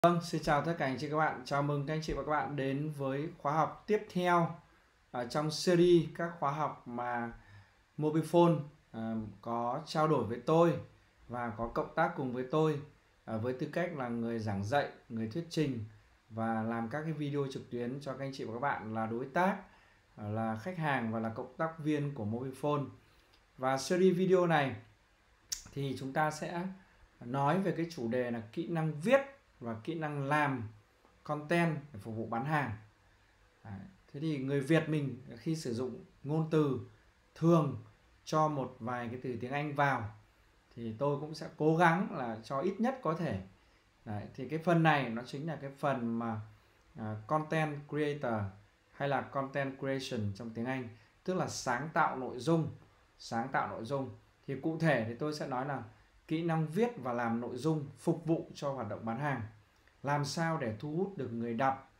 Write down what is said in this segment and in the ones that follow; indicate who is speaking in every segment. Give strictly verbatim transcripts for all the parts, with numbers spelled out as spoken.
Speaker 1: Vâng, xin chào tất cả anh chị các bạn. Chào mừng các anh chị và các bạn đến với khóa học tiếp theo ở trong series các khóa học mà Mobifone uh, có trao đổi với tôi và có cộng tác cùng với tôi uh, với tư cách là người giảng dạy, người thuyết trình và làm các cái video trực tuyến cho các anh chị và các bạn là đối tác, uh, là khách hàng và là cộng tác viên của Mobifone. Và series video này thì chúng ta sẽ nói về cái chủ đề là kỹ năng viết và kỹ năng làm content để phục vụ bán hàng. Đấy. Thế thì người Việt mình khi sử dụng ngôn từ thường cho một vài cái từ tiếng Anh vào thì tôi cũng sẽ cố gắng là cho ít nhất có thể. Đấy. Thì cái phần này nó chính là cái phần mà uh, content creator hay là content creation trong tiếng Anh, tức là sáng tạo nội dung. Sáng tạo nội dung thì cụ thể thì tôi sẽ nói là kỹ năng viết và làm nội dung phục vụ cho hoạt động bán hàng. Làm sao để thu hút được người đọc,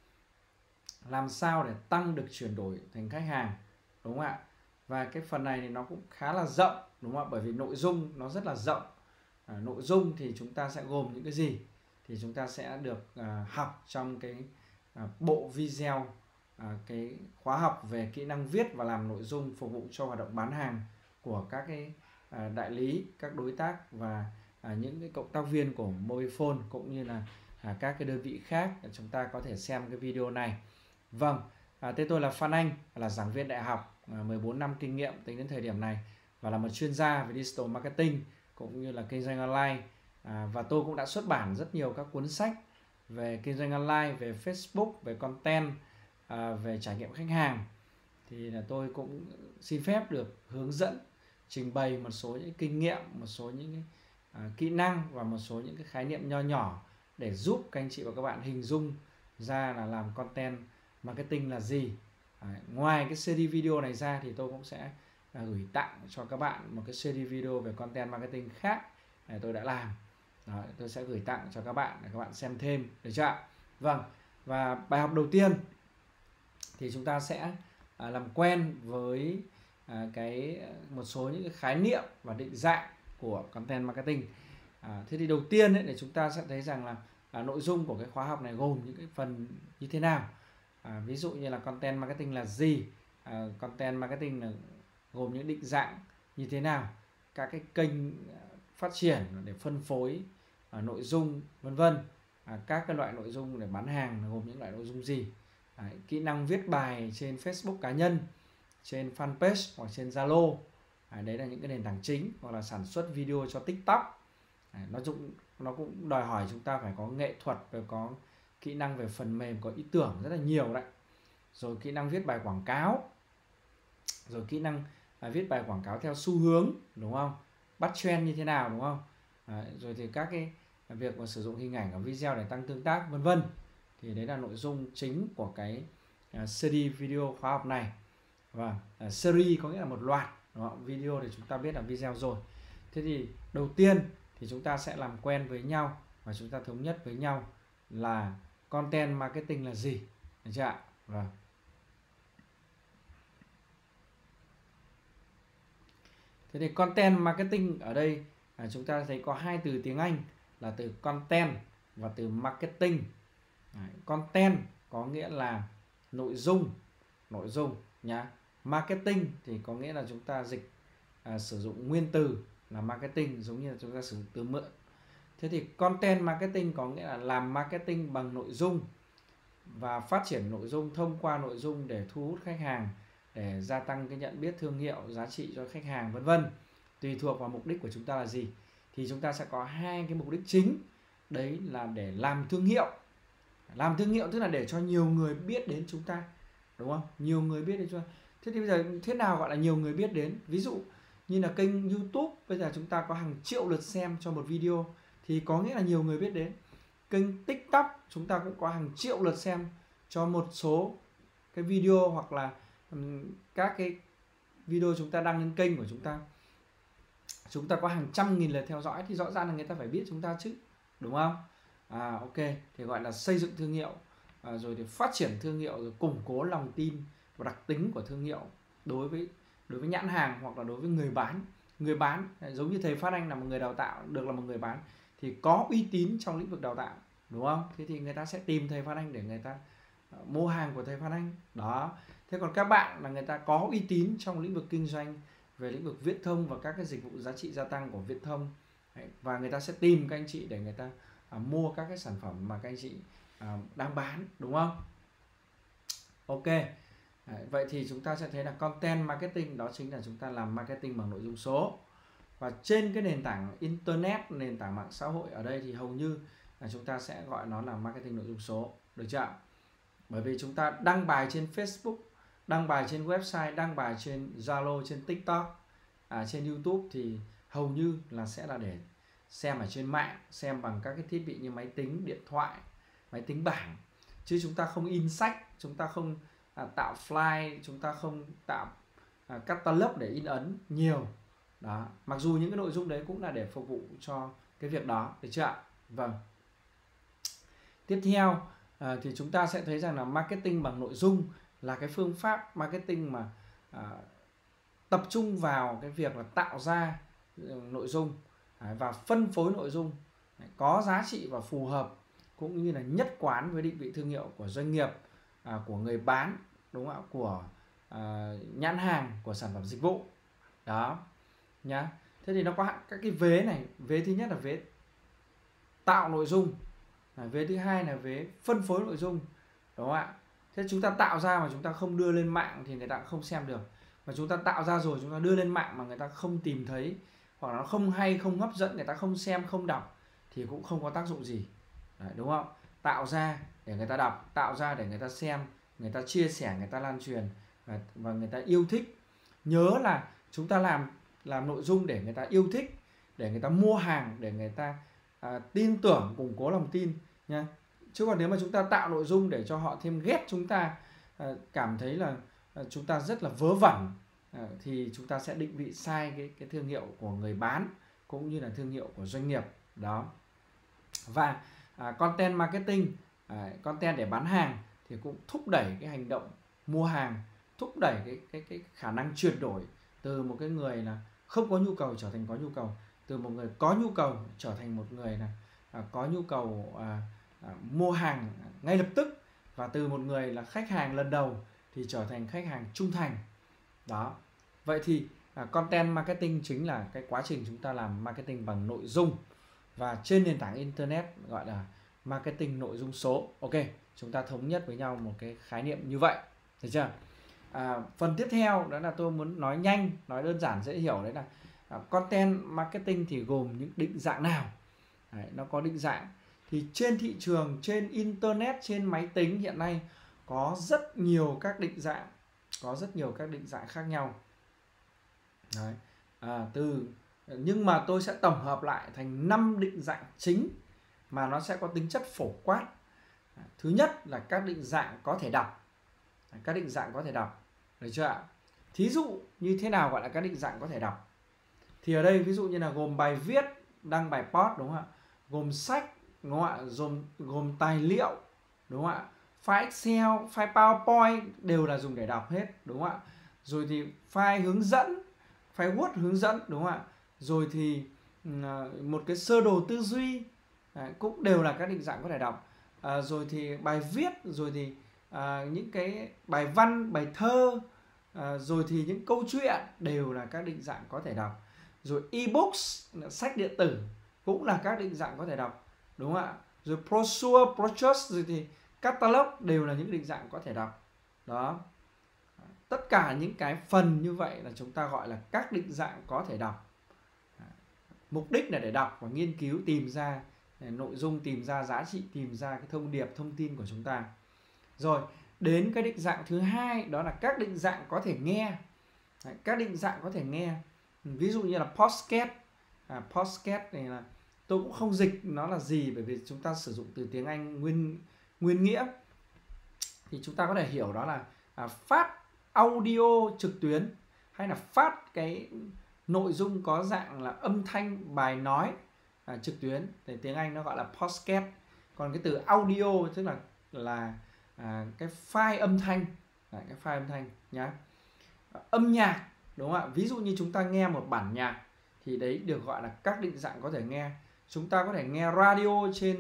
Speaker 1: làm sao để tăng được chuyển đổi thành khách hàng, đúng không ạ? Và cái phần này thì nó cũng khá là rộng, đúng không ạ? Bởi vì nội dung nó rất là rộng. À, nội dung thì chúng ta sẽ gồm những cái gì thì chúng ta sẽ được à, học trong cái à, bộ video, à, cái khóa học về kỹ năng viết và làm nội dung phục vụ cho hoạt động bán hàng của các cái à, đại lý, các đối tác và à, những cái cộng tác viên của Mobifone cũng như là à, các cái đơn vị khác. Chúng ta có thể xem cái video này. Vâng, à, tên tôi là Phan Anh, là giảng viên đại học, à, mười bốn năm kinh nghiệm tính đến thời điểm này và là một chuyên gia về digital marketing cũng như là kinh doanh online. À, và tôi cũng đã xuất bản rất nhiều các cuốn sách về kinh doanh online, về Facebook, về content, à, về trải nghiệm khách hàng. Thì là tôi cũng xin phép được hướng dẫn, trình bày một số những kinh nghiệm, một số những cái, à, kỹ năng và một số những cái khái niệm nho nhỏ để giúp các anh chị và các bạn hình dung ra là làm content marketing là gì. À, ngoài cái series video này ra thì tôi cũng sẽ à, gửi tặng cho các bạn một cái series video về content marketing khác để tôi đã làm. Đó, tôi sẽ gửi tặng cho các bạn để các bạn xem thêm, được chưa ạ? Vâng, và bài học đầu tiên thì chúng ta sẽ à, làm quen với à, cái một số những cái khái niệm và định dạng của content marketing. À, thế thì đầu tiên ấy, để chúng ta sẽ thấy rằng là à, nội dung của cái khóa học này gồm những cái phần như thế nào. À, ví dụ như là content marketing là gì, à, content marketing là gồm những định dạng như thế nào, các cái kênh phát triển để phân phối à, nội dung vân vân, à, các cái loại nội dung để bán hàng gồm những loại nội dung gì, à, kỹ năng viết bài trên Facebook cá nhân, trên fanpage hoặc trên Zalo, à, đấy là những cái nền tảng chính, hoặc là sản xuất video cho TikTok. À, nó cũng nó cũng đòi hỏi chúng ta phải có nghệ thuật và có kỹ năng về phần mềm, có ý tưởng rất là nhiều đấy. Rồi kỹ năng viết bài quảng cáo, rồi kỹ năng à, viết bài quảng cáo theo xu hướng, đúng không, bắt trend như thế nào, đúng không, à, rồi thì các cái việc mà sử dụng hình ảnh ở video để tăng tương tác vân vân. Thì đấy là nội dung chính của cái uh, series video khóa học này. Và uh, series có nghĩa là một loạt, đúng không? Video thì chúng ta biết là video rồi. Thế thì đầu tiên thì chúng ta sẽ làm quen với nhau và chúng ta thống nhất với nhau là content marketing là gì, được chưa ạ? Vâng. Thế thì content marketing ở đây à, chúng ta thấy có hai từ tiếng Anh là từ content và từ marketing. Đấy, content có nghĩa là nội dung, nội dung nhá. Marketing thì có nghĩa là chúng ta dịch à, sử dụng nguyên từ là marketing, giống như là chúng ta sử dụng từ mượn. Thế thì content marketing có nghĩa là làm marketing bằng nội dung và phát triển nội dung thông qua nội dung để thu hút khách hàng, để gia tăng cái nhận biết thương hiệu, giá trị cho khách hàng vân vân. Tùy thuộc vào mục đích của chúng ta là gì. Thì chúng ta sẽ có hai cái mục đích chính. Đấy là để làm thương hiệu. Làm thương hiệu tức là để cho nhiều người biết đến chúng ta, đúng không? Nhiều người biết đến chúng ta. Thế thì bây giờ thế nào gọi là nhiều người biết đến? Ví dụ như là kênh YouTube bây giờ chúng ta có hàng triệu lượt xem cho một video thì có nghĩa là nhiều người biết đến. Kênh TikTok chúng ta cũng có hàng triệu lượt xem cho một số cái video, hoặc là um, các cái video chúng ta đăng lên kênh của chúng ta, chúng ta có hàng trăm nghìn lượt theo dõi thì rõ ràng là người ta phải biết chúng ta chứ, đúng không? À, ok, thì gọi là xây dựng thương hiệu, à, rồi thì phát triển thương hiệu, rồi củng cố lòng tin và đặc tính của thương hiệu đối với đối với nhãn hàng hoặc là đối với người bán. Người bán giống như thầy Phát Anh là một người đào tạo, được là một người bán thì có uy tín trong lĩnh vực đào tạo, đúng không? Thế thì người ta sẽ tìm thầy Phan Anh để người ta uh, mua hàng của thầy Phan Anh đó. Thế còn các bạn là người ta có uy tín trong lĩnh vực kinh doanh về lĩnh vực viễn thông và các cái dịch vụ giá trị gia tăng của viễn thông. Đấy, và người ta sẽ tìm các anh chị để người ta uh, mua các cái sản phẩm mà các anh chị uh, đang bán, đúng không? Ok. Đấy, vậy thì chúng ta sẽ thấy là content marketing đó chính là chúng ta làm marketing bằng nội dung số. Và trên cái nền tảng internet, nền tảng mạng xã hội ở đây thì hầu như là chúng ta sẽ gọi nó là marketing nội dung số, được chưa? Bởi vì chúng ta đăng bài trên Facebook, đăng bài trên website, đăng bài trên Zalo, trên TikTok, à, trên YouTube thì hầu như là sẽ là để xem ở trên mạng, xem bằng các cái thiết bị như máy tính, điện thoại, máy tính bảng. Chứ chúng ta không in sách, chúng ta không à, tạo file, chúng ta không tạo à, catalog để in ấn nhiều. Đó, mặc dù những cái nội dung đấy cũng là để phục vụ cho cái việc đó, được chưa ạ? Vâng. Tiếp theo à, thì chúng ta sẽ thấy rằng là marketing bằng nội dung là cái phương pháp marketing mà à, tập trung vào cái việc là tạo ra nội dung à, và phân phối nội dung có giá trị và phù hợp, cũng như là nhất quán với định vị thương hiệu của doanh nghiệp, à, của người bán, đúng không ạ, của à, nhãn hàng, của sản phẩm dịch vụ đó nhá. Thế thì nó có các cái vế này. Vế thứ nhất là vế tạo nội dung, à, vế thứ hai là vế phân phối nội dung, đúng không ạ? Thế chúng ta tạo ra mà chúng ta không đưa lên mạng thì người ta cũng không xem được, và chúng ta tạo ra rồi chúng ta đưa lên mạng mà người ta không tìm thấy, hoặc nó không hay, không hấp dẫn, người ta không xem, không đọc thì cũng không có tác dụng gì. Đấy, đúng không? Tạo ra để người ta đọc, tạo ra để người ta xem, người ta chia sẻ, người ta lan truyền và, và người ta yêu thích. Nhớ là chúng ta làm làm nội dung để người ta yêu thích, để người ta mua hàng, để người ta à, tin tưởng, củng cố lòng tin nha. Chứ còn nếu mà chúng ta tạo nội dung để cho họ thêm ghét chúng ta, à, cảm thấy là à, chúng ta rất là vớ vẩn, à, thì chúng ta sẽ định vị sai cái, cái thương hiệu của người bán cũng như là thương hiệu của doanh nghiệp đó. Và à, content marketing, à, content để bán hàng thì cũng thúc đẩy cái hành động mua hàng, thúc đẩy cái, cái, cái khả năng chuyển đổi từ một cái người là không có nhu cầu trở thành có nhu cầu, từ một người có nhu cầu trở thành một người là à, có nhu cầu à, à, mua hàng ngay lập tức, và từ một người là khách hàng lần đầu thì trở thành khách hàng trung thành đó. Vậy thì à, content marketing chính là cái quá trình chúng ta làm marketing bằng nội dung, và trên nền tảng internet gọi là marketing nội dung số. Ok, chúng ta thống nhất với nhau một cái khái niệm như vậy, được chưa? À, phần tiếp theo đó là tôi muốn nói nhanh, nói đơn giản dễ hiểu, đấy là à, content marketing thì gồm những định dạng nào. Đấy, nó có định dạng thì trên thị trường, trên internet, trên máy tính hiện nay có rất nhiều các định dạng, có rất nhiều các định dạng khác nhau. Đấy, à, từ nhưng mà tôi sẽ tổng hợp lại thành năm định dạng chính mà nó sẽ có tính chất phổ quát. Thứ nhất là các định dạng có thể đọc. Các định dạng có thể đọc, được chưa ạ? Thí dụ như thế nào gọi là các định dạng có thể đọc? Thì ở đây ví dụ như là gồm bài viết, đăng bài post, đúng không ạ? Gồm sách, đúng không ạ? Gồm, gồm tài liệu, đúng không ạ? File Excel, file PowerPoint đều là dùng để đọc hết, đúng không ạ? Rồi thì file hướng dẫn, file Word hướng dẫn, đúng không ạ? Rồi thì một cái sơ đồ tư duy cũng đều là các định dạng có thể đọc. À, rồi thì bài viết, rồi thì à, những cái bài văn, bài thơ, à, rồi thì những câu chuyện đều là các định dạng có thể đọc. Rồi ebooks, sách điện tử cũng là các định dạng có thể đọc, đúng không ạ? Rồi brochure, brochures, rồi thì catalog đều là những định dạng có thể đọc đó. Tất cả những cái phần như vậy là chúng ta gọi là các định dạng có thể đọc. Mục đích là để đọc và nghiên cứu, tìm ra nội dung, tìm ra giá trị, tìm ra cái thông điệp, thông tin của chúng ta. Rồi đến cái định dạng thứ hai, đó là các định dạng có thể nghe. Đấy, các định dạng có thể nghe, ví dụ như là podcast. à, podcast này là tôi cũng không dịch nó là gì, bởi vì chúng ta sử dụng từ tiếng Anh nguyên nguyên nghĩa, thì chúng ta có thể hiểu đó là à, phát audio trực tuyến, hay là phát cái nội dung có dạng là âm thanh, bài nói à, trực tuyến, thì tiếng Anh nó gọi là podcast. Còn cái từ audio tức là là à, cái file âm thanh, à, cái file âm thanh nhá. Âm nhạc, đúng không ạ? Ví dụ như chúng ta nghe một bản nhạc thì đấy được gọi là các định dạng có thể nghe. Chúng ta có thể nghe radio trên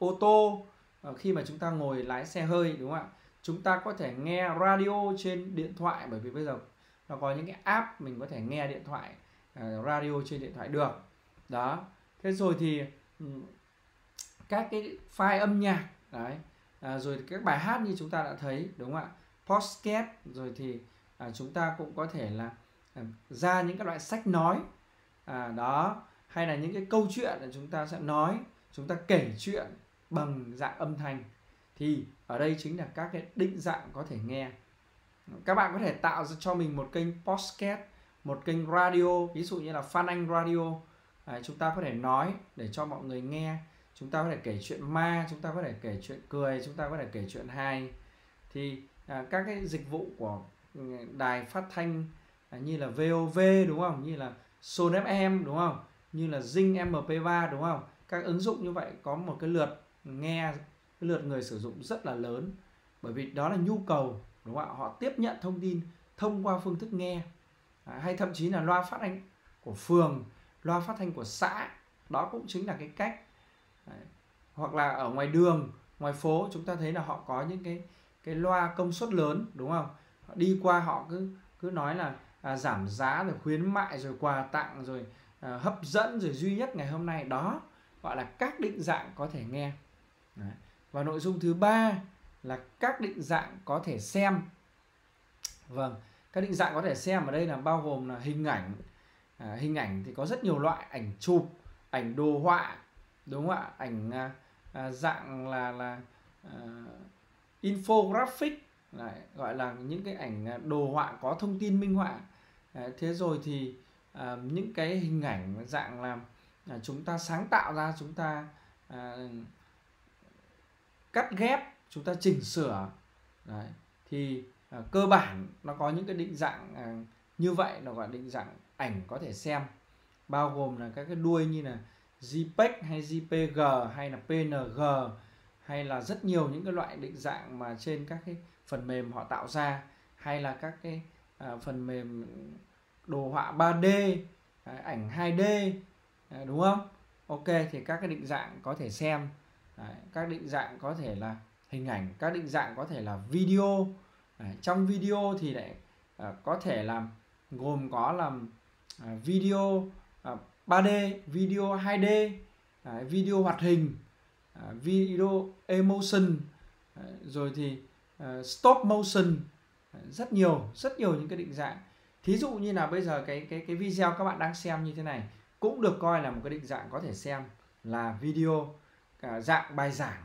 Speaker 1: ô tô, khi mà chúng ta ngồi lái xe hơi, đúng không ạ? Chúng ta có thể nghe radio trên điện thoại, bởi vì bây giờ nó có những cái app mình có thể nghe điện thoại uh, radio trên điện thoại được. Đó. Thế rồi thì um, các cái file âm nhạc đấy, à, rồi các bài hát như chúng ta đã thấy, đúng không ạ? Podcast, rồi thì à, chúng ta cũng có thể là à, ra những các loại sách nói, à, đó, hay là những cái câu chuyện là chúng ta sẽ nói, chúng ta kể chuyện bằng dạng âm thanh. Thì ở đây chính là các cái định dạng có thể nghe. Các bạn có thể tạo ra cho mình một kênh podcast, một kênh radio, ví dụ như là Phan Anh Radio. À, chúng ta có thể nói để cho mọi người nghe, chúng ta có thể kể chuyện ma, chúng ta có thể kể chuyện cười, chúng ta có thể kể chuyện hài. Thì à, các cái dịch vụ của đài phát thanh à, như là vê o vê, đúng không, như là Sol ép em, đúng không, như là Zing em pê ba, đúng không, các ứng dụng như vậy có một cái lượt nghe, cái lượt người sử dụng rất là lớn, bởi vì đó là nhu cầu, đúng không ạ? Họ tiếp nhận thông tin thông qua phương thức nghe, à, hay thậm chí là loa phát thanh của phường, loa phát thanh của xã, đó cũng chính là cái cách. Đấy. Hoặc là ở ngoài đường, ngoài phố, chúng ta thấy là họ có những cái cái loa công suất lớn, đúng không? Họ đi qua họ cứ cứ nói là à, giảm giá, rồi khuyến mại, rồi quà tặng, rồi à, hấp dẫn, rồi duy nhất ngày hôm nay. Đó gọi là các định dạng có thể nghe. Đấy. Và nội dung thứ ba là các định dạng có thể xem. Vâng, các định dạng có thể xem ở đây là bao gồm là hình ảnh. À, hình ảnh thì có rất nhiều loại: ảnh chụp, ảnh đồ họa, đúng không ạ? Ảnh à, à, dạng là là à, infographic, lại gọi là những cái ảnh đồ họa có thông tin minh họa. À, thế rồi thì à, những cái hình ảnh dạng là à, chúng ta sáng tạo ra, chúng ta à, cắt ghép, chúng ta chỉnh sửa. Đấy. Thì à, cơ bản nó có những cái định dạng à, như vậy, nó gọi định dạng ảnh có thể xem, bao gồm là các cái đuôi như là JPEG hay jê pê giê hay là pê en giê, hay là rất nhiều những cái loại định dạng mà trên các cái phần mềm họ tạo ra, hay là các cái à, phần mềm đồ họa ba D, à, ảnh hai D, à, đúng không? Ok, thì các cái định dạng có thể xem. Đấy, các định dạng có thể là hình ảnh, các định dạng có thể là video. Đấy, trong video thì lại à, có thể là gồm có là à, video à, ba D, video hai D, à, video hoạt hình, à, video emotion, à, rồi thì à, stop motion, à, rất nhiều rất nhiều những cái định dạng. Thí dụ như là bây giờ cái cái cái video các bạn đang xem như thế này cũng được coi là một cái định dạng có thể xem, là video cả dạng bài giảng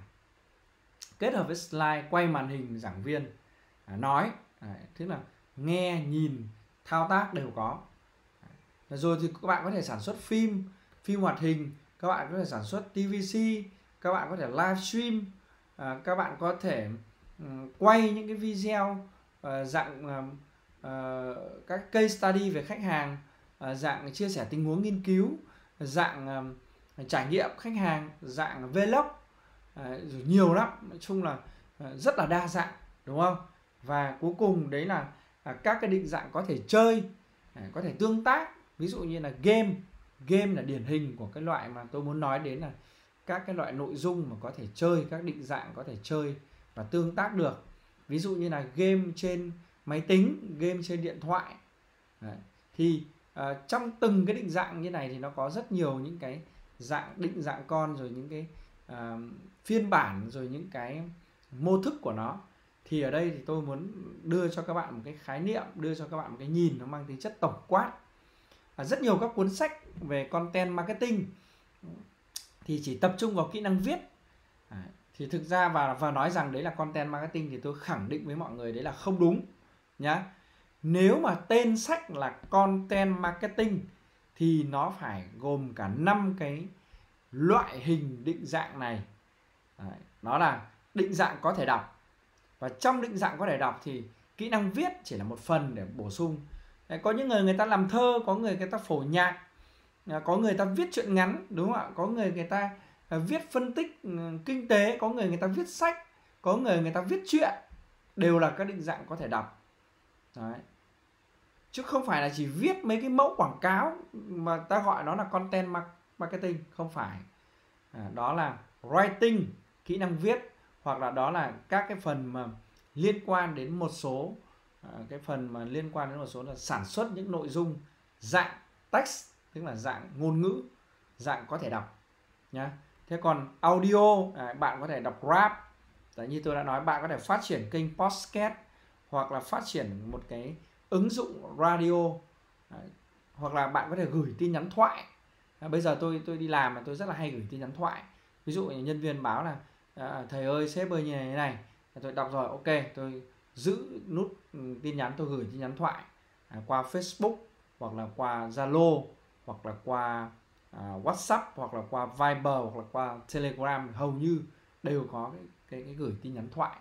Speaker 1: kết hợp với slide, quay màn hình giảng viên à, nói. Đấy, tức là nghe, nhìn, thao tác đều có. Đấy, rồi thì các bạn có thể sản xuất phim, phim hoạt hình, các bạn có thể sản xuất tê vê xê, các bạn có thể livestream, à, các bạn có thể um, quay những cái video uh, dạng uh, uh, các case study về khách hàng, uh, dạng chia sẻ tình huống nghiên cứu, dạng uh, trải nghiệm khách hàng, dạng vlog, uh, rồi nhiều lắm. Nói chung là uh, rất là đa dạng, đúng không? Và cuối cùng đấy là uh, các cái định dạng có thể chơi, uh, có thể tương tác. Ví dụ như là game. Game là điển hình của cái loại mà tôi muốn nói đến, là các cái loại nội dung mà có thể chơi, các định dạng có thể chơi và tương tác được. Ví dụ như là game trên máy tính, game trên điện thoại. Đấy. Thì uh, trong từng cái định dạng như này thì nó có rất nhiều những cái dạng định dạng con, rồi những cái uh, phiên bản, rồi những cái mô thức của nó. Thì ở đây thì tôi muốn đưa cho các bạn một cái khái niệm, đưa cho các bạn một cái nhìn nó mang tính chất tổng quát. À, rất nhiều các cuốn sách về content marketing thì chỉ tập trung vào kỹ năng viết. À, thì thực ra và và nói rằng đấy là content marketing thì tôi khẳng định với mọi người đấy là không đúng nhá. Nếu mà tên sách là content marketing thì nó phải gồm cả năm cái loại hình định dạng này. Đấy, nó là định dạng có thể đọc, và trong định dạng có thể đọc thì kỹ năng viết chỉ là một phần để bổ sung. Đấy, có những người người ta làm thơ, có người người ta phổ nhạc, có người ta viết truyện ngắn, đúng không ạ? Có người người ta viết phân tích kinh tế, có người người ta viết sách, có người người ta viết truyện, đều là các định dạng có thể đọc. Đấy. Chứ không phải là chỉ viết mấy cái mẫu quảng cáo mà ta gọi nó là content marketing, không phải. À, đó là writing, kỹ năng viết, hoặc là đó là các cái phần mà liên quan đến một số à, cái phần mà liên quan đến một số là sản xuất những nội dung dạng text, tức là dạng ngôn ngữ, dạng có thể đọc nhá. Thế còn audio, à, bạn có thể đọc rap. Đấy, như tôi đã nói, bạn có thể phát triển kênh podcast, hoặc là phát triển một cái ứng dụng radio, à, hoặc là bạn có thể gửi tin nhắn thoại. À, bây giờ tôi tôi đi làm mà tôi rất là hay gửi tin nhắn thoại. Ví dụ như nhân viên báo là à, thầy ơi, sếp ơi như này, như này. Tôi đọc rồi, ok, tôi giữ nút tin nhắn, tôi gửi tin nhắn thoại à, qua Facebook, hoặc là qua Zalo, hoặc là qua à, WhatsApp, hoặc là qua Viber, hoặc là qua Telegram, hầu như đều có cái, cái, cái gửi tin nhắn thoại.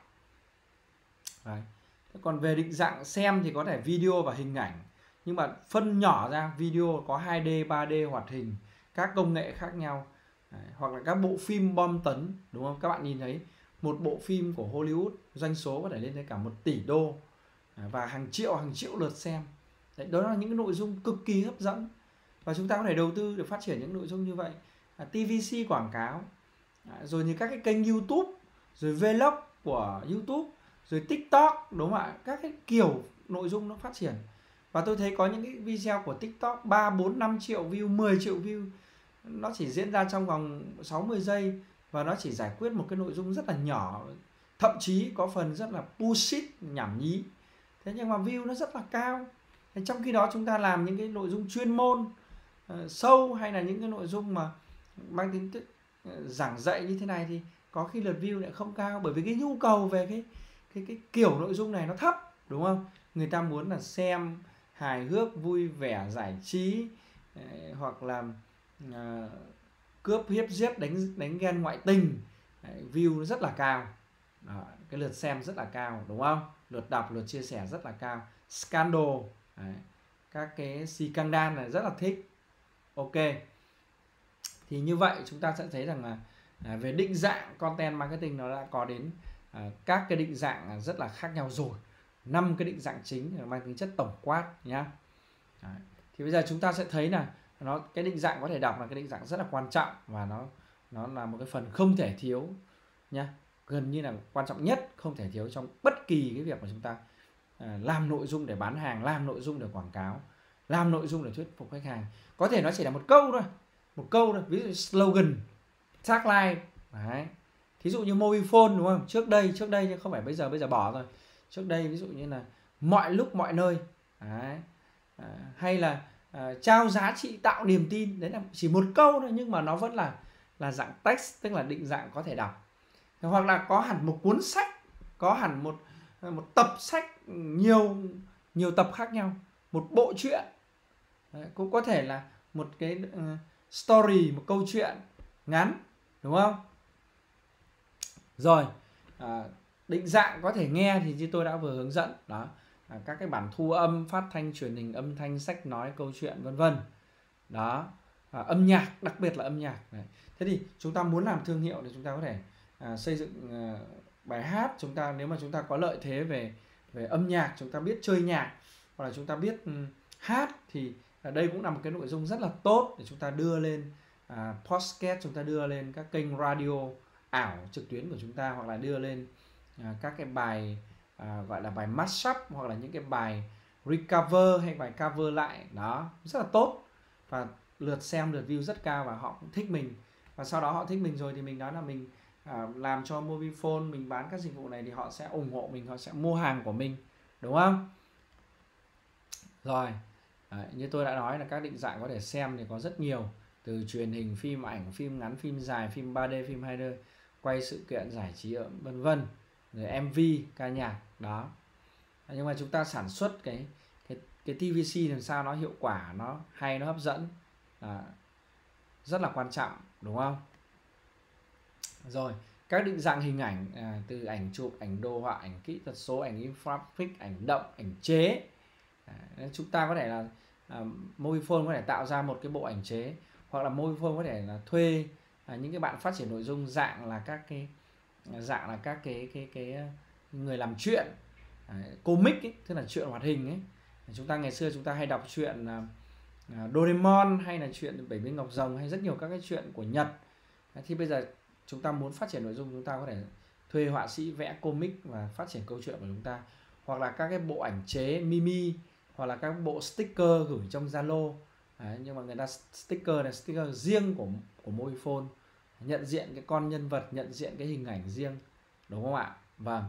Speaker 1: Đấy. Còn về định dạng xem thì có thể video và hình ảnh, nhưng mà phân nhỏ ra, video có hai D, ba D, hoạt hình, các công nghệ khác nhau. Đấy. Hoặc là các bộ phim bom tấn, đúng không? Các bạn nhìn thấy một bộ phim của Hollywood doanh số có thể lên tới cả một tỷ đô và hàng triệu hàng triệu lượt xem. Đấy, đó là những cái nội dung cực kỳ hấp dẫn, và chúng ta có thể đầu tư để phát triển những nội dung như vậy. à, tê vê xê quảng cáo, à, rồi như các cái kênh YouTube, rồi vlog của YouTube, rồi TikTok, đúng không ạ? Các cái kiểu nội dung nó phát triển. Và tôi thấy có những cái video của TikTok ba, bốn, năm triệu view, mười triệu view, nó chỉ diễn ra trong vòng sáu mươi giây, và nó chỉ giải quyết một cái nội dung rất là nhỏ, thậm chí có phần rất là bullshit, nhảm nhí. Thế nhưng mà view nó rất là cao. Thế trong khi đó chúng ta làm những cái nội dung chuyên môn uh, sâu, hay là những cái nội dung mà mang tính chất uh, giảng dạy như thế này, thì có khi lượt view lại không cao, bởi vì cái nhu cầu về cái cái cái kiểu nội dung này nó thấp, đúng không? Người ta muốn là xem hài hước, vui vẻ, giải trí, uh, hoặc là uh, cướp hiếp giết, đánh đánh ghen ngoại tình. Đấy, view nó rất là cao. Đó, cái lượt xem rất là cao, đúng không? Lượt đọc, lượt chia sẻ rất là cao. Scandal, đấy, các cái scandal này rất là thích. Ok, thì như vậy chúng ta sẽ thấy rằng là à, về định dạng content marketing nó đã có đến à, các cái định dạng rất là khác nhau rồi. Năm cái định dạng chính mang tính chất tổng quát nhá. Đấy. Thì bây giờ chúng ta sẽ thấy là nó cái định dạng có thể đọc là cái định dạng rất là quan trọng, và nó nó là một cái phần không thể thiếu nhá, gần như là quan trọng nhất, không thể thiếu trong bất kỳ cái việc mà chúng ta à, làm nội dung để bán hàng, làm nội dung để quảng cáo, làm nội dung để thuyết phục khách hàng. Có thể nó chỉ là một câu thôi, một câu thôi, ví dụ slogan, tagline. Đấy. Thí dụ như Mobifone, đúng không? Trước đây, trước đây nhưng không phải bây giờ, bây giờ bỏ rồi. Trước đây ví dụ như là mọi lúc mọi nơi. Đấy. À, hay là à, trao giá trị tạo niềm tin. Đấy là chỉ một câu thôi, nhưng mà nó vẫn là là dạng text, tức là định dạng có thể đọc. Hoặc là có hẳn một cuốn sách, có hẳn một một tập sách, nhiều nhiều tập khác nhau, một bộ truyện. Đấy, cũng có thể là một cái uh, story, một câu chuyện ngắn, đúng không? Rồi à, định dạng có thể nghe thì như tôi đã vừa hướng dẫn đó, à, các cái bản thu âm, phát thanh, truyền hình, âm thanh, sách nói, câu chuyện, vân vân. Đó, à, âm nhạc, đặc biệt là âm nhạc. Đấy. Thế thì chúng ta muốn làm thương hiệu thì chúng ta có thể à, xây dựng à, bài hát. Chúng ta nếu mà chúng ta có lợi thế về về âm nhạc, chúng ta biết chơi nhạc, hoặc là chúng ta biết um, hát, thì ở đây cũng là một cái nội dung rất là tốt để chúng ta đưa lên à, podcast, chúng ta đưa lên các kênh radio ảo trực tuyến của chúng ta, hoặc là đưa lên à, các cái bài à, gọi là bài mashup, hoặc là những cái bài recover hay bài cover lại. Đó, rất là tốt, và lượt xem, lượt view rất cao, và họ cũng thích mình. Và sau đó họ thích mình rồi thì mình nói là mình à, làm cho Mobifone, mình bán các dịch vụ này thì họ sẽ ủng hộ mình, họ sẽ mua hàng của mình, đúng không? Rồi, đấy, như tôi đã nói là các định dạng có thể xem thì có rất nhiều, từ truyền hình, phim ảnh, phim ngắn, phim dài, phim ba D, phim hai D, quay sự kiện, giải trí, vân vân, rồi em vê, ca nhạc. Đó, nhưng mà chúng ta sản xuất cái cái cái tê vê xê làm sao nó hiệu quả, nó hay, nó hấp dẫn là rất là quan trọng, đúng không? Rồi, các định dạng hình ảnh à, từ ảnh chụp, ảnh đồ họa, ảnh kỹ thuật số, ảnh infographic, ảnh động, ảnh chế. À, chúng ta có thể là à, Mobifone có thể tạo ra một cái bộ ảnh chế, hoặc là Mobifone có thể là thuê à, những cái bạn phát triển nội dung dạng là các cái dạng là các cái cái cái, cái người làm chuyện à, comic ấy, tức là chuyện hoạt hình ấy. Chúng ta ngày xưa chúng ta hay đọc chuyện à, Doraemon, hay là chuyện Bảy Viên Ngọc Rồng, hay rất nhiều các cái chuyện của Nhật. À, thì bây giờ chúng ta muốn phát triển nội dung, chúng ta có thể thuê họa sĩ vẽ comic và phát triển câu chuyện của chúng ta, hoặc là các cái bộ ảnh chế mimi, hoặc là các bộ sticker gửi trong Zalo. Đấy, nhưng mà người ta sticker là sticker riêng của của Mobifone, nhận diện cái con nhân vật, nhận diện cái hình ảnh riêng, đúng không ạ? Vâng.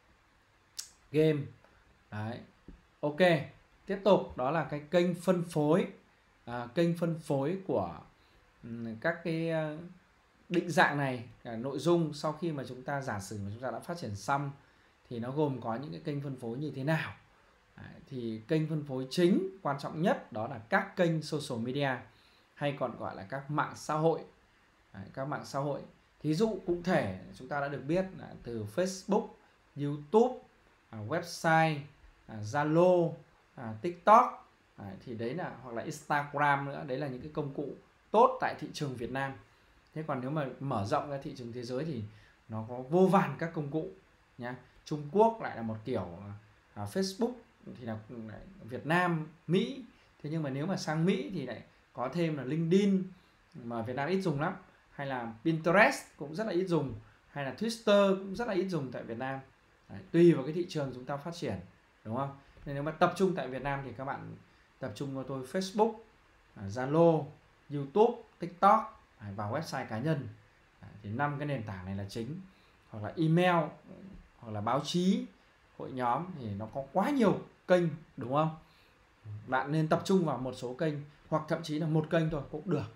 Speaker 1: Game. Đấy. Ok, tiếp tục đó là cái kênh phân phối. À, kênh phân phối của um, các cái uh, định dạng này, cả nội dung sau khi mà chúng ta giả sử mà chúng ta đã phát triển xong thì nó gồm có những cái kênh phân phối như thế nào. Đấy, thì kênh phân phối chính quan trọng nhất đó là các kênh social media, hay còn gọi là các mạng xã hội. Đấy, các mạng xã hội thí dụ cụ thể chúng ta đã được biết là từ Facebook, YouTube, à, website, à, Zalo, à, TikTok. Đấy, thì đấy là, hoặc là Instagram nữa, đấy là những cái công cụ tốt tại thị trường Việt Nam. Thế còn nếu mà mở rộng ra thị trường thế giới thì nó có vô vàn các công cụ nhá. Trung Quốc lại là một kiểu, à, Facebook thì là Việt Nam, Mỹ. Thế nhưng mà nếu mà sang Mỹ thì lại có thêm là LinkedIn mà Việt Nam ít dùng lắm, hay là Pinterest cũng rất là ít dùng, hay là Twitter cũng rất là ít dùng tại Việt Nam. Đấy, tùy vào cái thị trường chúng ta phát triển, đúng không? Nên nếu mà tập trung tại Việt Nam thì các bạn tập trung vào tôi Facebook, Zalo, YouTube, TikTok và website cá nhân. Thì năm cái nền tảng này là chính. Hoặc là email, hoặc là báo chí, hội nhóm, thì nó có quá nhiều kênh, đúng không? Bạn nên tập trung vào một số kênh, hoặc thậm chí là một kênh thôi cũng được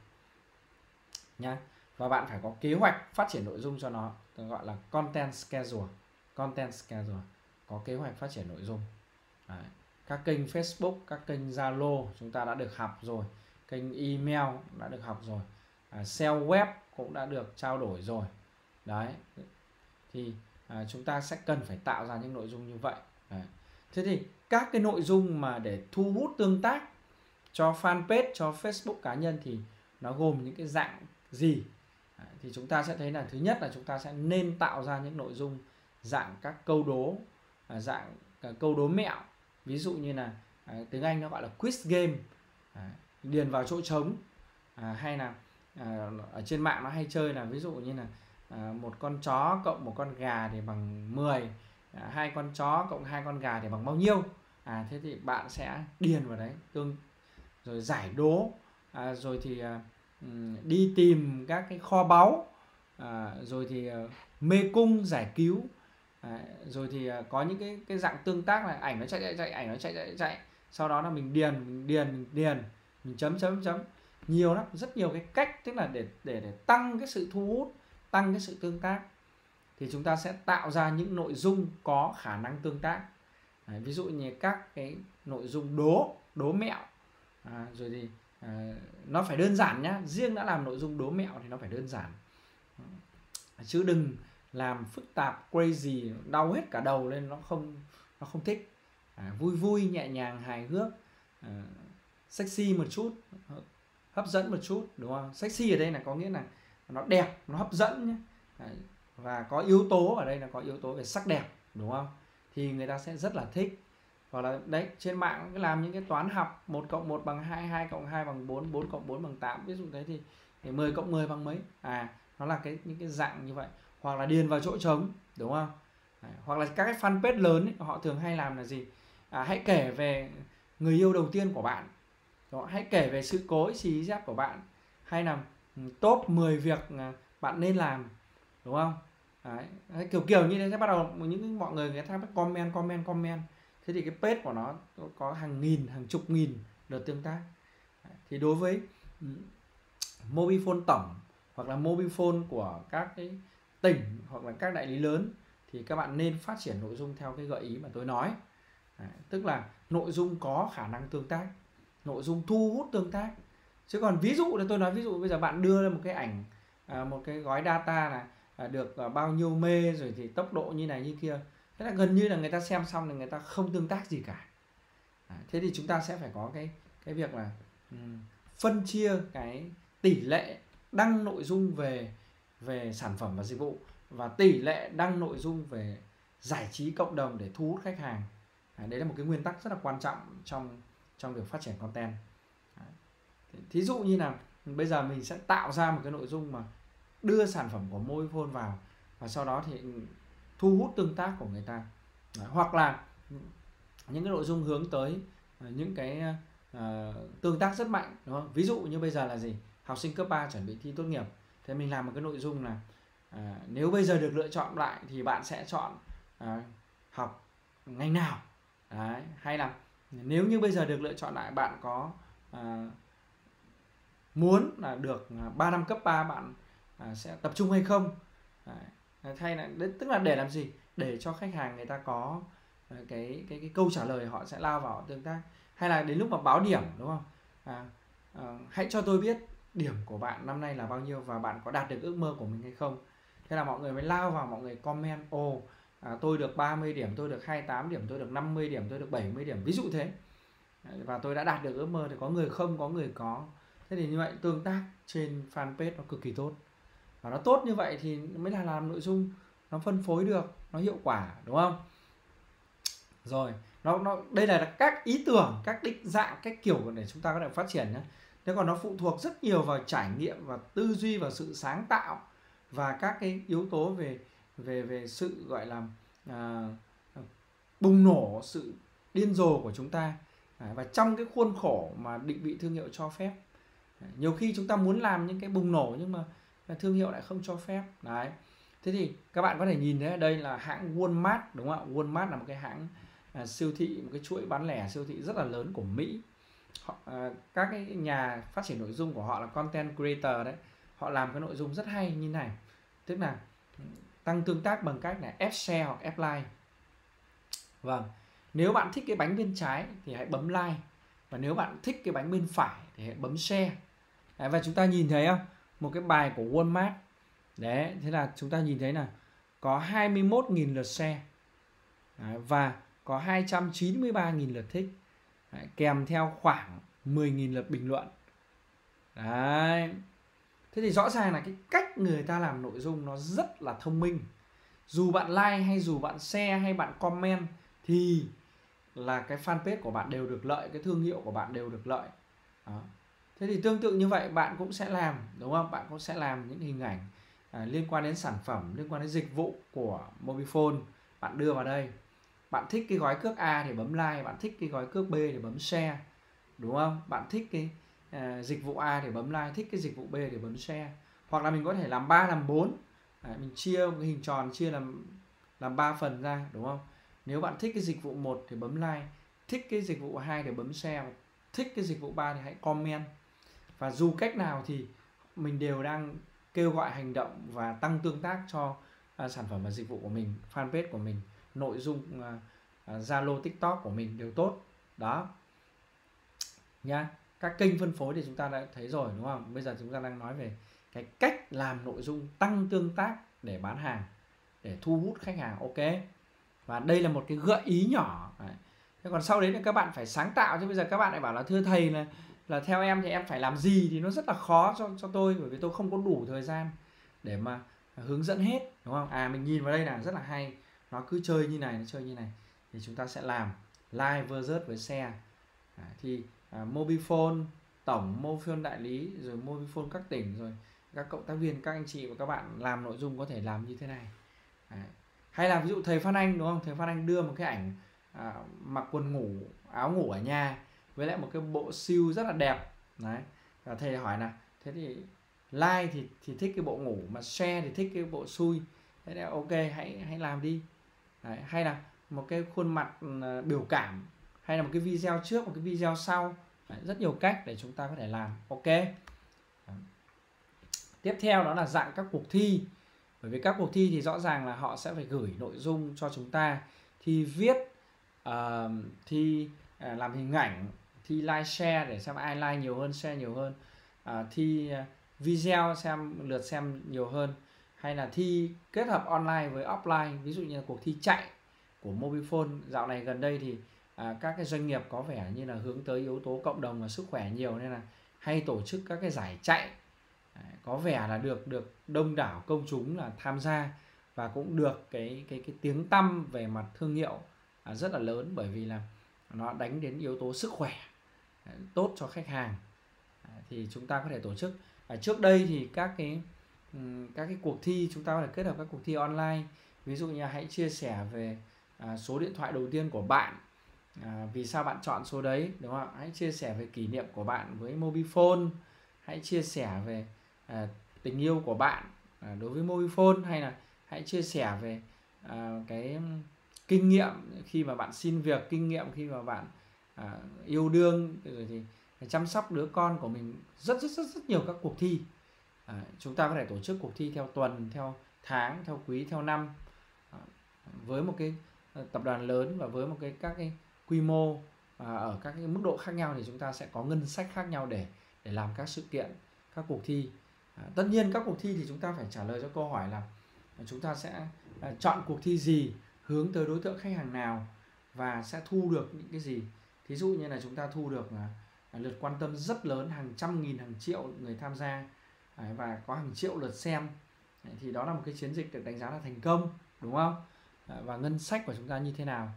Speaker 1: nhá. Và bạn phải có kế hoạch phát triển nội dung cho nó, gọi là content schedule. Content schedule, có kế hoạch phát triển nội dung. Đấy. Các kênh Facebook, các kênh Zalo chúng ta đã được học rồi, kênh email đã được học rồi, à, sell web cũng đã được trao đổi rồi. Đấy, thì à, chúng ta sẽ cần phải tạo ra những nội dung như vậy. Đấy. Thế thì các cái nội dung mà để thu hút tương tác cho fanpage, cho Facebook cá nhân thì nó gồm những cái dạng gì? Đấy, thì chúng ta sẽ thấy là thứ nhất là chúng ta sẽ nên tạo ra những nội dung dạng các câu đố, à, dạng à, câu đố mẹo. Ví dụ như là à, tiếng Anh nó gọi là quiz game, à, điền vào chỗ trống, à, hay là à, ở trên mạng nó hay chơi là ví dụ như là à, một con chó cộng một con gà thì bằng mười, à, hai con chó cộng hai con gà thì bằng bao nhiêu. À, thế thì bạn sẽ điền vào đấy, tương rồi giải đố, à, rồi thì à, đi tìm các cái kho báu, à, rồi thì à, mê cung giải cứu. À, rồi thì à, có những cái cái dạng tương tác là ảnh nó chạy chạy chạy, ảnh nó chạy chạy chạy, sau đó là mình điền mình điền mình điền mình chấm chấm chấm, nhiều lắm, rất nhiều cái cách, tức là để để để tăng cái sự thu hút, tăng cái sự tương tác thì chúng ta sẽ tạo ra những nội dung có khả năng tương tác. Đấy, ví dụ như các cái nội dung đố đố mẹo, à, rồi thì à, nó phải đơn giản nhá, riêng đã làm nội dung đố mẹo thì nó phải đơn giản, chứ đừng làm phức tạp crazy, đau hết cả đầu lên, nó không nó không thích. À, vui vui nhẹ nhàng hài hước, à, sexy một chút, hấp dẫn một chút, đúng không? Sexy ở đây là có nghĩa là nó đẹp, nó hấp dẫn nhé. Đấy. Và có yếu tố ở đây là có yếu tố về sắc đẹp, đúng không? Thì người ta sẽ rất là thích. Hoặc là đấy, trên mạng làm những cái toán học, một cộng một bằng hai, hai cộng hai bằng bốn, bốn cộng bốn bằng tám, ví dụ thế thì, thì mười cộng mười bằng mấy. À, nó là cái những cái dạng như vậy. Hoặc là điền vào chỗ trống, đúng không? Đấy. Hoặc là các cái fanpage lớn ấy, họ thường hay làm là gì? À, hãy kể về người yêu đầu tiên của bạn. Đó, hãy kể về sự cố xì dép của bạn, hay là top mười việc bạn nên làm, đúng không? Đấy, kiểu kiểu như thế sẽ bắt đầu những mọi người người ta bắt comment comment comment. Thế thì cái page của nó có hàng nghìn, hàng chục nghìn lượt tương tác. Đấy, thì đối với Mobifone tổng hoặc là Mobifone của các cái tỉnh hoặc là các đại lý lớn thì các bạn nên phát triển nội dung theo cái gợi ý mà tôi nói. Đấy, tức là nội dung có khả năng tương tác, nội dung thu hút tương tác. Chứ còn ví dụ là tôi nói ví dụ bây giờ bạn đưa ra một cái ảnh, à, một cái gói data là à, được à, bao nhiêu mê, rồi thì tốc độ như này như kia, thế là gần như là người ta xem xong thì người ta không tương tác gì cả. À, thế thì chúng ta sẽ phải có cái cái việc là um, phân chia cái tỷ lệ đăng nội dung về về sản phẩm và dịch vụ và tỷ lệ đăng nội dung về giải trí cộng đồng để thu hút khách hàng. À, đấy là một cái nguyên tắc rất là quan trọng trong trong việc phát triển content. Thí dụ như là bây giờ mình sẽ tạo ra một cái nội dung mà đưa sản phẩm của Mobifone vào và sau đó thì thu hút tương tác của người ta. Đấy, hoặc là những cái nội dung hướng tới những cái uh, tương tác rất mạnh, đúng không? Ví dụ như bây giờ là gì, học sinh cấp ba chuẩn bị thi tốt nghiệp, thế mình làm một cái nội dung là uh, nếu bây giờ được lựa chọn lại thì bạn sẽ chọn uh, học ngành nào. Đấy, hay là nếu như bây giờ được lựa chọn lại, bạn có uh, muốn là được ba năm cấp ba bạn uh, sẽ tập trung hay không. Đấy, thay là tức là để làm gì, để cho khách hàng người ta có cái cái cái câu trả lời, họ sẽ lao vào tương tác. Hay là đến lúc mà báo điểm, đúng không, à, à, hãy cho tôi biết điểm của bạn năm nay là bao nhiêu và bạn có đạt được ước mơ của mình hay không. Thế là mọi người mới lao vào, mọi người comment ồ à, tôi được ba mươi điểm, tôi được hai mươi tám điểm, tôi được năm mươi điểm, tôi được bảy mươi điểm, ví dụ thế, và tôi đã đạt được ước mơ. Thì có người không, có người có. Thế thì như vậy tương tác trên fanpage nó cực kỳ tốt, và nó tốt như vậy thì mới là làm nội dung nó phân phối được, nó hiệu quả, đúng không? Rồi, nó nó đây là các ý tưởng, các định dạng, cách kiểu để chúng ta có thể phát triển nhé. Thế còn nó phụ thuộc rất nhiều vào trải nghiệm và tư duy và sự sáng tạo và các cái yếu tố về về về sự gọi là à, bùng nổ, sự điên rồ của chúng ta. À, và trong cái khuôn khổ mà định vị thương hiệu cho phép. À, nhiều khi chúng ta muốn làm những cái bùng nổ nhưng mà thương hiệu lại không cho phép. Đấy. Thế thì các bạn có thể nhìn thấy ở đây là hãng Walmart, đúng không ạ? Walmart là một cái hãng à, siêu thị, một cái chuỗi bán lẻ siêu thị rất là lớn của Mỹ. Họ, à, các cái nhà phát triển nội dung của họ là content creator đấy, họ làm cái nội dung rất hay như này, tức là tăng tương tác bằng cách là ép share hoặc ép like. Vâng, nếu bạn thích cái bánh bên trái thì hãy bấm like, và nếu bạn thích cái bánh bên phải thì hãy bấm share. Đấy, và chúng ta nhìn thấy không, một cái bài của Walmart đấy, thế là chúng ta nhìn thấy là có hai mươi mốt nghìn lượt share. Đấy, và có hai trăm chín mươi ba nghìn lượt thích. Đấy, kèm theo khoảng mười nghìn lượt bình luận. Đấy. Thế thì rõ ràng là cái cách người ta làm nội dung nó rất là thông minh. Dù bạn like hay dù bạn share hay bạn comment thì là cái fanpage của bạn đều được lợi, cái thương hiệu của bạn đều được lợi. Đó. Thế thì tương tự như vậy bạn cũng sẽ làm, đúng không? Bạn cũng sẽ làm những hình ảnh à, liên quan đến sản phẩm, liên quan đến dịch vụ của Mobifone, bạn đưa vào đây. Bạn thích cái gói cước A thì bấm like, bạn thích cái gói cước B thì bấm share, đúng không? Bạn thích cái à, dịch vụ A thì bấm like, thích cái dịch vụ B thì bấm share. Hoặc là mình có thể làm ba làm bốn. À, mình chia cái hình tròn chia làm làm ba phần ra, đúng không? Nếu bạn thích cái dịch vụ một thì bấm like, thích cái dịch vụ hai thì bấm share, thích cái dịch vụ ba thì hãy comment. Và dù cách nào thì mình đều đang kêu gọi hành động và tăng tương tác cho uh, sản phẩm và dịch vụ của mình, fanpage của mình, nội dung Zalo, uh, TikTok của mình đều tốt. Đó nha. Các kênh phân phối thì chúng ta đã thấy rồi, đúng không? Bây giờ chúng ta đang nói về cái cách làm nội dung tăng tương tác để bán hàng, để thu hút khách hàng. Ok. Và đây là một cái gợi ý nhỏ. Đấy. Thế còn sau đấy là các bạn phải sáng tạo, chứ bây giờ các bạn lại bảo là thưa thầy là là theo em thì em phải làm gì, thì nó rất là khó cho cho tôi, bởi vì tôi không có đủ thời gian để mà hướng dẫn hết, đúng không? À, mình nhìn vào đây là rất là hay, nó cứ chơi như này, nó chơi như này, thì chúng ta sẽ làm like versus với share. À, thì à, Mobifone tổng, Mobifone đại lý, rồi Mobifone các tỉnh, rồi các cộng tác viên, các anh chị và các bạn làm nội dung có thể làm như thế này. À, hay là ví dụ thầy Phan Anh, đúng không? Thầy Phan Anh đưa một cái ảnh à, mặc quần ngủ, áo ngủ ở nhà với lại một cái bộ siêu rất là đẹp. Đấy. Và thầy hỏi là thế thì like thì thì thích cái bộ ngủ, mà share thì thích cái bộ xui. Thế là ok, hãy hãy làm đi. Đấy. Hay là một cái khuôn mặt uh, biểu cảm, hay là một cái video trước, một cái video sau. Đấy. Rất nhiều cách để chúng ta có thể làm. Ok. Đấy. Tiếp theo đó là dạng các cuộc thi. Bởi vì các cuộc thi thì rõ ràng là họ sẽ phải gửi nội dung cho chúng ta, thi viết, uh, thi uh, làm hình ảnh, thi like share để xem ai like nhiều hơn, share nhiều hơn, uh, thi uh, video xem lượt xem nhiều hơn, hay là thi kết hợp online với offline, ví dụ như là cuộc thi chạy của Mobifone. Dạo này gần đây thì uh, các cái doanh nghiệp có vẻ như là hướng tới yếu tố cộng đồng và sức khỏe nhiều, nên là hay tổ chức các cái giải chạy. Có vẻ là được được đông đảo công chúng là tham gia, và cũng được cái cái cái tiếng tăm về mặt thương hiệu à, rất là lớn, bởi vì là nó đánh đến yếu tố sức khỏe à, tốt cho khách hàng. À, thì chúng ta có thể tổ chức. À, trước đây thì các cái ừm, các cái cuộc thi, chúng ta có thể kết hợp các cuộc thi online. Ví dụ như hãy chia sẻ về à, số điện thoại đầu tiên của bạn, à, vì sao bạn chọn số đấy, đúng không? Hãy chia sẻ về kỷ niệm của bạn với Mobifone, hãy chia sẻ về à, tình yêu của bạn à, đối với Mobifone, hay là hãy chia sẻ về à, cái kinh nghiệm khi mà bạn xin việc, kinh nghiệm khi mà bạn à, yêu đương, rồi thì chăm sóc đứa con của mình. Rất rất rất rất nhiều các cuộc thi. À, chúng ta có thể tổ chức cuộc thi theo tuần, theo tháng, theo quý, theo năm, à, với một cái tập đoàn lớn và với một cái các cái quy mô à, ở các cái mức độ khác nhau, thì chúng ta sẽ có ngân sách khác nhau để để làm các sự kiện, các cuộc thi. À, tất nhiên các cuộc thi thì chúng ta phải trả lời cho câu hỏi là chúng ta sẽ à, chọn cuộc thi gì, hướng tới đối tượng khách hàng nào và sẽ thu được những cái gì. Thí dụ như là chúng ta thu được à, lượt quan tâm rất lớn, hàng trăm nghìn, hàng triệu người tham gia à, và có hàng triệu lượt xem, thì đó là một cái chiến dịch được đánh giá là thành công, đúng không? À, và ngân sách của chúng ta như thế nào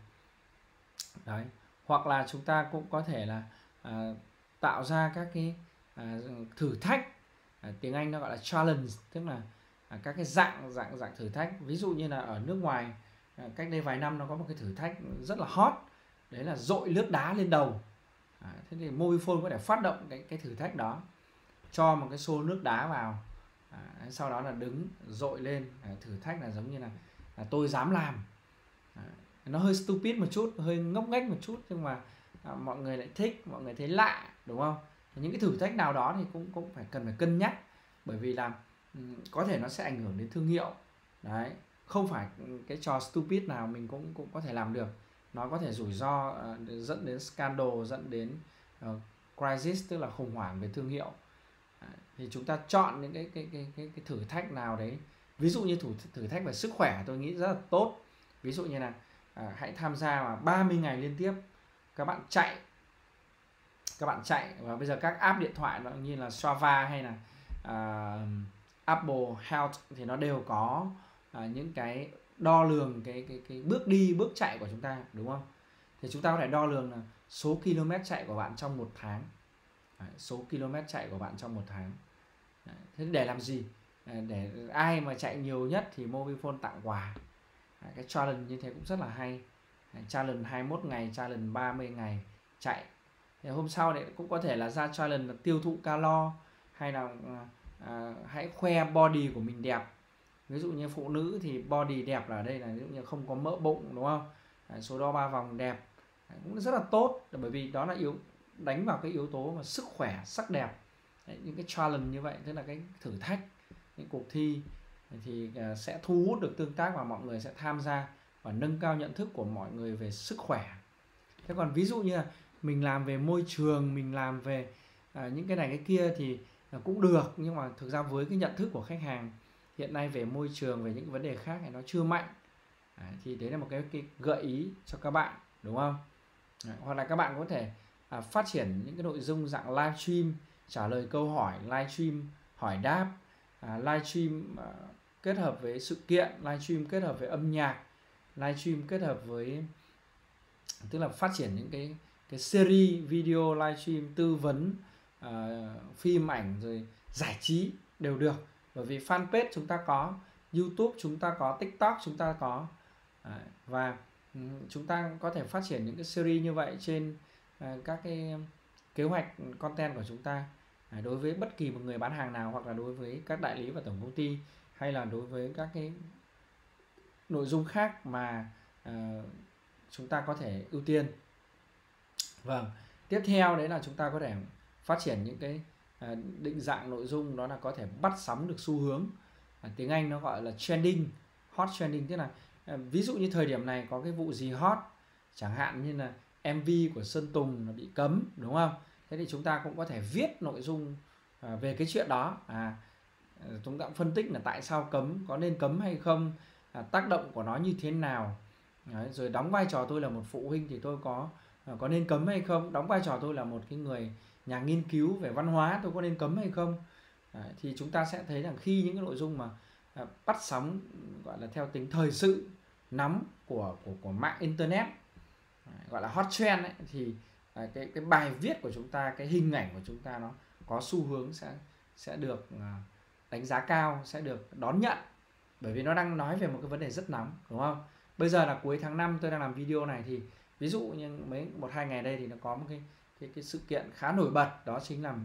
Speaker 1: đấy. Hoặc là chúng ta cũng có thể là à, tạo ra các cái à, thử thách, à, tiếng Anh nó gọi là challenge, tức là à, các cái dạng dạng dạng thử thách. Ví dụ như là ở nước ngoài à, cách đây vài năm nó có một cái thử thách rất là hot, đấy là dội nước đá lên đầu. À, thế thì Mobifone có thể phát động cái cái thử thách đó, cho một cái xô nước đá vào, à, sau đó là đứng dội lên. À, thử thách là giống như là, là tôi dám làm. À, nó hơi stupid một chút, hơi ngốc nghếch một chút, nhưng mà à, mọi người lại thích, mọi người thấy lạ, đúng không? Những cái thử thách nào đó thì cũng cũng phải cần phải cân nhắc, bởi vì là um, có thể nó sẽ ảnh hưởng đến thương hiệu đấy. Không phải cái trò stupid nào mình cũng cũng có thể làm được, nó có thể rủi ro, uh, dẫn đến scandal, dẫn đến uh, crisis, tức là khủng hoảng về thương hiệu. À, thì chúng ta chọn những cái cái cái cái, cái thử thách nào đấy. Ví dụ như thử thử thách về sức khỏe, tôi nghĩ rất là tốt. Ví dụ như là à, hãy tham gia mà ba mươi ngày liên tiếp các bạn chạy, các bạn chạy và bây giờ các app điện thoại nó như là Strava hay là à, Apple Health thì nó đều có à, những cái đo lường cái cái cái bước đi, bước chạy của chúng ta, đúng không? Thì chúng ta có thể đo lường là số km chạy của bạn trong một tháng. Đấy, số km chạy của bạn trong một tháng. Đấy, thế để làm gì? Để ai mà chạy nhiều nhất thì Mobifone tặng quà. Đấy, cái challenge như thế cũng rất là hay. Đấy, challenge hai mươi mốt ngày, challenge ba mươi ngày chạy. Thì hôm sau đấy cũng có thể là ra challenge là tiêu thụ calo, hay là à, hãy khoe body của mình đẹp. Ví dụ như phụ nữ thì body đẹp là ở đây là ví dụ như không có mỡ bụng, đúng không? Đấy, số đo ba vòng đẹp. Đấy, cũng rất là tốt, bởi vì đó là yếu đánh vào cái yếu tố mà sức khỏe, sắc đẹp. Đấy, những cái challenge như vậy, tức là cái thử thách, những cuộc thi thì uh, sẽ thu hút được tương tác và mọi người sẽ tham gia và nâng cao nhận thức của mọi người về sức khỏe. Thế còn ví dụ như là mình làm về môi trường, mình làm về uh, những cái này cái kia thì uh, cũng được, nhưng mà thực ra với cái nhận thức của khách hàng hiện nay về môi trường, về những vấn đề khác thì nó chưa mạnh. Đấy, thì đấy là một cái, cái gợi ý cho các bạn, đúng không? Đấy, hoặc là các bạn có thể à, phát triển những cái nội dung dạng livestream, trả lời câu hỏi, livestream hỏi đáp, à, livestream à, kết hợp với sự kiện, livestream kết hợp với âm nhạc, livestream kết hợp với, tức là phát triển những cái cái series video livestream tư vấn, à, phim ảnh rồi giải trí đều được. Bởi vì fanpage chúng ta có, YouTube chúng ta có, TikTok chúng ta có. À, và chúng ta có thể phát triển những cái series như vậy trên uh, các cái kế hoạch content của chúng ta, à, đối với bất kỳ một người bán hàng nào, hoặc là đối với các đại lý và tổng công ty, hay là đối với các cái nội dung khác mà uh, chúng ta có thể ưu tiên. Vâng, tiếp theo đấy là chúng ta có thể phát triển những cái uh, định dạng nội dung, đó là có thể bắt sóng được xu hướng. À, tiếng Anh nó gọi là trending, hot trending, tức là ví dụ như thời điểm này có cái vụ gì hot, chẳng hạn như là em vê của Sơn Tùng nó bị cấm, đúng không? Thế thì chúng ta cũng có thể viết nội dung à, về cái chuyện đó. À, chúng ta cũng phân tích là tại sao cấm, có nên cấm hay không, à, tác động của nó như thế nào. Đấy, rồi đóng vai trò tôi là một phụ huynh thì tôi có à, có nên cấm hay không, đóng vai trò tôi là một cái người nhà nghiên cứu về văn hóa, tôi có nên cấm hay không. Đấy, thì chúng ta sẽ thấy rằng khi những cái nội dung mà à, bắt sóng gọi là theo tính thời sự, nắm của của của mạng internet, gọi là hot trend ấy, thì à, cái cái bài viết của chúng ta, cái hình ảnh của chúng ta nó có xu hướng sẽ sẽ được à, đánh giá cao sẽ được đón nhận, bởi vì nó đang nói về một cái vấn đề rất nóng, đúng không? Bây giờ là cuối tháng năm tôi đang làm video này, thì ví dụ như mấy một hai ngày đây thì nó có một cái cái, cái sự kiện khá nổi bật, đó chính là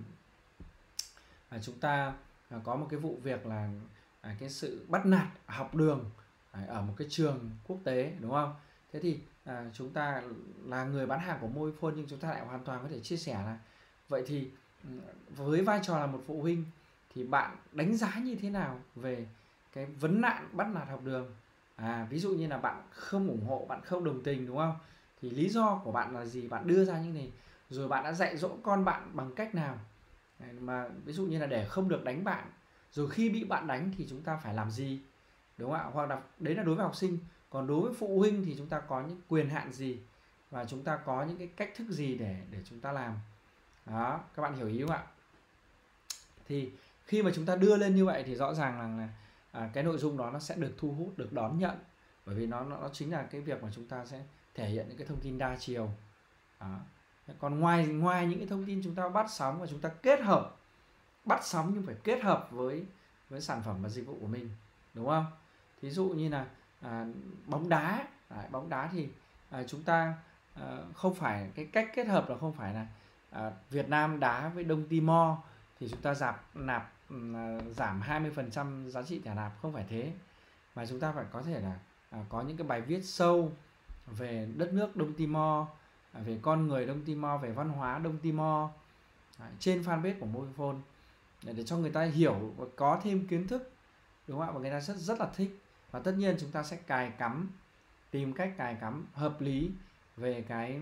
Speaker 1: à, chúng ta à, có một cái vụ việc là à, cái sự bắt nạt học đường à, ở một cái trường quốc tế, đúng không? Thế thì à, chúng ta là người bán hàng của Mobifone, nhưng chúng ta lại hoàn toàn có thể chia sẻ là vậy thì với vai trò là một phụ huynh thì bạn đánh giá như thế nào về cái vấn nạn bắt nạt học đường? À, ví dụ như là bạn không ủng hộ, bạn không đồng tình, đúng không? Thì lý do của bạn là gì? Bạn đưa ra những này, rồi bạn đã dạy dỗ con bạn bằng cách nào? Mà ví dụ như là để không được đánh bạn, rồi khi bị bạn đánh thì chúng ta phải làm gì, đúng không ạ? Hoặc là đấy là đối với học sinh, còn đối với phụ huynh thì chúng ta có những quyền hạn gì, và chúng ta có những cái cách thức gì để để chúng ta làm. Đó, các bạn hiểu ý không ạ? Thì khi mà chúng ta đưa lên như vậy thì rõ ràng là, là à, cái nội dung đó nó sẽ được thu hút, được đón nhận, bởi vì nó nó chính là cái việc mà chúng ta sẽ thể hiện những cái thông tin đa chiều. Đó. Còn ngoài ngoài những cái thông tin chúng ta bắt sóng, và chúng ta kết hợp, bắt sóng nhưng phải kết hợp với với sản phẩm và dịch vụ của mình, đúng không? Thí dụ như là à, bóng đá, à, bóng đá thì à, chúng ta à, không phải cái cách kết hợp là không phải là à, Việt Nam đá với Đông Timor thì chúng ta giảm nạp à, giảm hai mươi phần trăm giá trị trả nạp, không phải thế, mà chúng ta phải có thể là à, có những cái bài viết sâu về đất nước Đông Timor, à, về con người Đông Timor, về văn hóa Đông Timor à, trên fanpage của Mobifone, để, để cho người ta hiểu và có thêm kiến thức, đúng không ạ? Và người ta rất rất là thích. Và tất nhiên chúng ta sẽ cài cắm, tìm cách cài cắm hợp lý về cái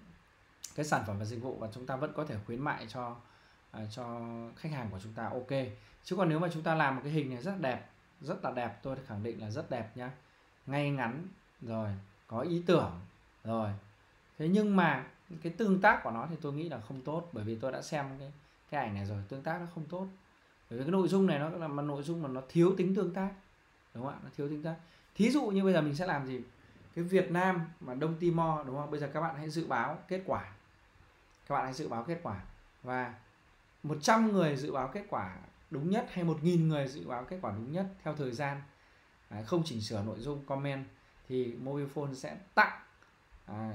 Speaker 1: cái sản phẩm và dịch vụ, và chúng ta vẫn có thể khuyến mại cho à, cho khách hàng của chúng ta, ok. Chứ còn nếu mà chúng ta làm một cái hình này rất đẹp, rất là đẹp, tôi khẳng định là rất đẹp nhá, ngay ngắn, rồi có ý tưởng, rồi thế nhưng mà cái tương tác của nó thì tôi nghĩ là không tốt, bởi vì tôi đã xem cái cái ảnh này rồi, tương tác nó không tốt, bởi vì cái nội dung này nó là một nội dung mà nó thiếu tính tương tác, đúng không ạ? Nó thiếu tương tác. Thí dụ như bây giờ mình sẽ làm gì? Cái Việt Nam mà Đông Timor, đúng không? Bây giờ các bạn hãy dự báo kết quả, các bạn hãy dự báo kết quả, và một trăm người dự báo kết quả đúng nhất, hay một nghìn người dự báo kết quả đúng nhất theo thời gian, à, không chỉnh sửa nội dung comment, thì Mobifone sẽ tặng à,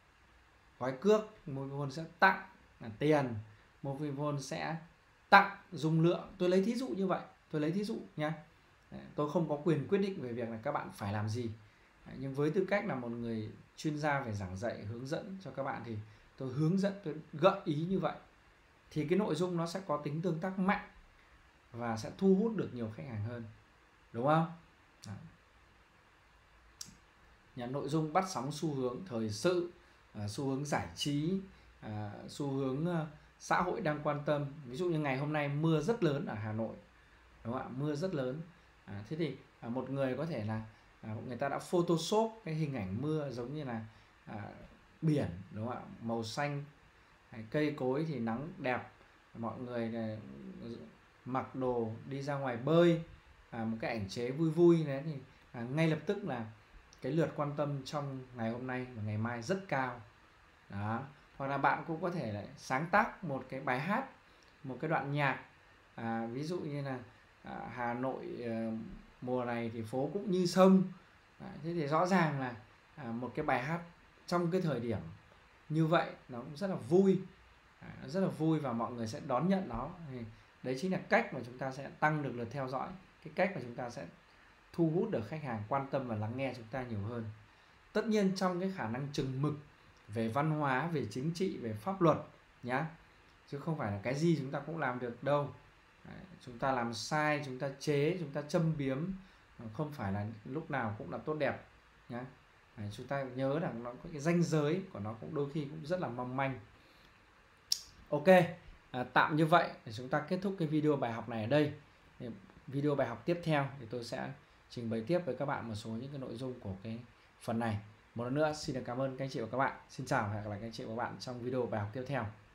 Speaker 1: gói cước, Mobifone sẽ tặng à, tiền, Mobifone sẽ tặng dung lượng. Tôi lấy thí dụ như vậy, tôi lấy thí dụ nhé. Tôi không có quyền quyết định về việc là các bạn phải làm gì, nhưng với tư cách là một người chuyên gia về giảng dạy, hướng dẫn cho các bạn, thì tôi hướng dẫn, tôi gợi ý như vậy, thì cái nội dung nó sẽ có tính tương tác mạnh và sẽ thu hút được nhiều khách hàng hơn, đúng không? Đó. Nhà nội dung bắt sóng xu hướng thời sự, à, xu hướng giải trí, à, xu hướng à, xã hội đang quan tâm. Ví dụ như ngày hôm nay mưa rất lớn ở Hà Nội, đúng không ạ? Mưa rất lớn. À, thế thì à, một người có thể là à, người ta đã photoshop cái hình ảnh mưa giống như là à, biển, đúng không ạ? Màu xanh, cây cối thì nắng đẹp, mọi người này, mặc đồ đi ra ngoài bơi, à, một cái ảnh chế vui vui đấy, thì à, ngay lập tức là cái lượt quan tâm trong ngày hôm nay và ngày mai rất cao. Đó. Hoặc là bạn cũng có thể là sáng tác một cái bài hát, một cái đoạn nhạc, à, ví dụ như là à, Hà Nội à, mùa này thì phố cũng như sông. À, thế thì rõ ràng là à, một cái bài hát trong cái thời điểm như vậy nó cũng rất là vui, à, nó rất là vui và mọi người sẽ đón nhận nó. Thì đấy chính là cách mà chúng ta sẽ tăng được lượt theo dõi, cái cách mà chúng ta sẽ thu hút được khách hàng quan tâm và lắng nghe chúng ta nhiều hơn. Tất nhiên trong cái khả năng chừng mực về văn hóa, về chính trị, về pháp luật nhá, chứ không phải là cái gì chúng ta cũng làm được đâu. Đấy, chúng ta làm sai, chúng ta chế, chúng ta châm biếm, không phải là lúc nào cũng là tốt đẹp nhá. Đấy, chúng ta nhớ rằng nó có cái ranh giới của nó cũng đôi khi cũng rất là mong manh. Ok, à, tạm như vậy để chúng ta kết thúc cái video bài học này ở đây. Thì video bài học tiếp theo thì tôi sẽ trình bày tiếp với các bạn một số những cái nội dung của cái phần này. Một lần nữa xin được cảm ơn các anh chị và các bạn. Xin chào và hẹn gặp lại các anh chị và các bạn trong video bài học tiếp theo.